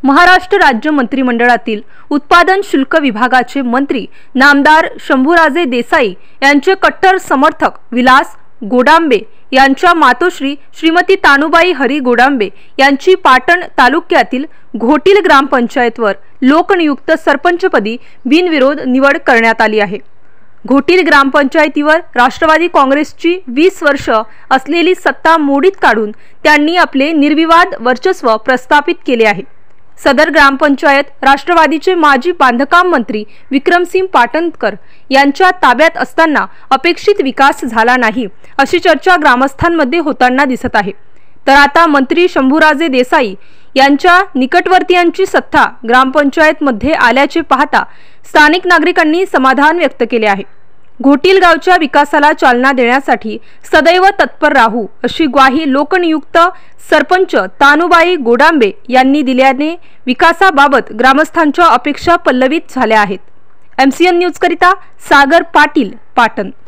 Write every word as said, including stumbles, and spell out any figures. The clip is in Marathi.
महाराष्ट्र राज्य मंत्रिमंडळातील उत्पादन शुल्क विभागाचे मंत्री नामदार शंभूराजे देसाई यांचे कट्टर समर्थक विलास गोडांबे यांच्या मातोश्री श्रीमती तानुबाई हरी गोडांबे यांची पाटण तालुक्यातील घोटील ग्रामपंचायतवर लोकनियुक्त सरपंचपदी बिनविरोध निवड करण्यात आली आहे। घोटील ग्रामपंचायतीवर राष्ट्रवादी काँग्रेसची वीस वर्ष असलेली सत्ता मोडीत काढून त्यांनी आपले निर्विवाद वर्चस्व प्रस्थापित केले आहे। सदर ग्रामपंचायत राष्ट्रवादीचे माजी बांधकाम मंत्री विक्रमसिंह पाटणकर यांच्या ताब्यात असताना अपेक्षित विकास झाला नाही अशी चर्चा ग्रामस्थांमध्ये होताना दिसत आहे। तर आता मंत्री शंभूराजे देसाई यांच्या निकटवर्तीयांची सत्ता ग्रामपंचायत मध्ये आल्याचे पाहता स्थानिक नागरिकांनी समाधान व्यक्त केले आहे। घोटील गावच्या विकासाला चालना देण्यासाठी सदैव तत्पर राहू अशी ग्वाही लोकनियुक्त सरपंच तानुबाई गोडांबे यांनी दिल्याने विकासाबाबत ग्रामस्थांच्या अपेक्षा पल्लवित झाल्या आहेत। एमसीएन न्यूज करिता सागर पाटील, पाटण।